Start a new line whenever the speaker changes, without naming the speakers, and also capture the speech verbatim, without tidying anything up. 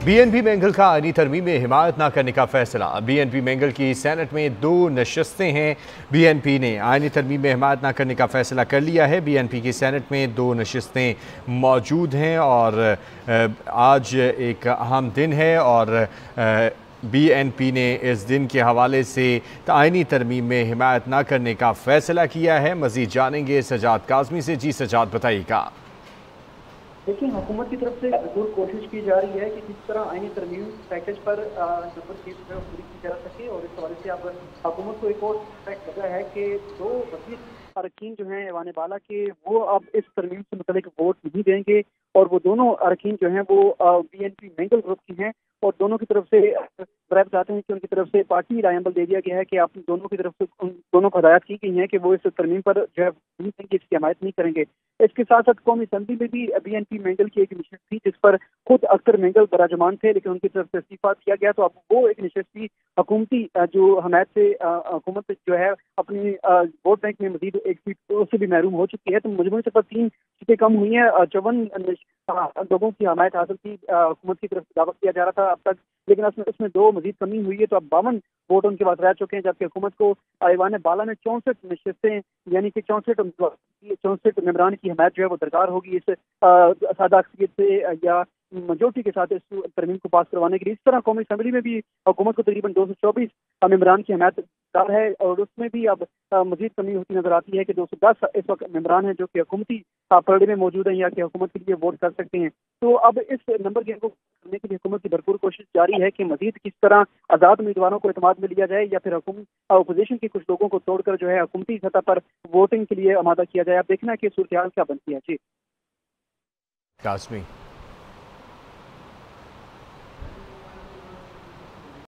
BNP Mengal का आईनी तरमीम में हिमायत न करने का फैसला। बीएनपी मेंगल की सेनेट में दो नशस्तें हैं। बीएनपी ने आईनी तरमीम में हिमायत न करने का फैसला कर लिया है। बीएनपी की सेनेट में दो नशस्तें मौजूद हैं और आज एक अहम दिन है और बीएनपी ने इस दिन के हवाले से आईनी तरमीम में हिमायत न करने का फैसला किया है। मजीद जानेंगे सजाद काज़मी से। जी सजाद, बताइएगा।
देखिए, हुकूमत की तरफ से जरूर कोशिश की जा रही है कि किस तरह आईनी तरमीम पैकेज पर नंबर तीन जो है पूरी की जा सके, और इस हवाले से अब हुकूमत को एक और लगा है कि दो वजीर अरकान जो हैं ऐवान बाला के, वो अब इस तरमीम से मुतल्लिक वोट नहीं देंगे, और वो दोनों अरकान जो हैं वो बीएनपी मेंगल ग्रुप की हैं, और दोनों की तरफ से ड्राइव चाहते हैं कि उनकी तरफ से पार्टी रायम्बल दे दिया गया है कि आप दोनों की तरफ से उन दोनों को हदायत की गई है कि वो इस तरमीम पर जो है नहीं देंगे, इसकी हमायत नहीं करेंगे। इसके साथ साथ कौमी असम्बली में भी बीएनपी मेंगल की एक निशस्त थी जिस पर खुद अख्तर मेंगल बराजमान थे, लेकिन उनकी तरफ से इस्तीफा दिया गया, तो अब वो एक निशस्त थी हुकूमती जो हमायत से हुकूमत जो है अपनी वोट बैंक में मजीद एक सीट उससे भी महरूम हो चुकी है। तो मजमूई तौर पर तीन सीटें कम हुई हैं। चौवन लोगों की हमायत हासिल की हुकूमत की तरफ से दावा किया जा रहा था अब तक, लेकिन उसमें उसमें दो मजीद कमी हुई है, तो अब बावन वोट उनके पास रह चुके हैं, जबकि हुकूमत को ऐवान बाला में चौंसठ नशस्तें यानी कि चौंसठ चौंसठ मेम्बरान की हमायत जो है वो दरकार होगी इस सादा अक्सरियत से या मेजोरिटी के साथ इस तरमीम को पास करवाने के लिए। इस तरह कौमी असम्बली में भी हुकूमत को तकरीबन दो सौ चौबीस मेम्बरान की हमायत दरकार है, और उसमें भी अब मजीद कमी होती नजर आती है कि दो सौ दस इस वक्त मेम्बरान हैं जो कि हुकूमती पलड़े में मौजूद हैं या कि हुकूमत के लिए वोट कर सकते हैं। तो अब इस नंबर गेम को करने के लिए हुकूमत की भरपूर कोशिश जारी है कि मजीद किस तरह आजाद उम्मीदवारों को एतमाद में लिया जाए या फिर अपोजिशन के कुछ लोगों को तोड़कर जो है हुकूमती सतह पर वोटिंग के लिए आमादा किया जाए। अब देखना है कि सूरत हाल क्या बनती है। जी
काज़मी।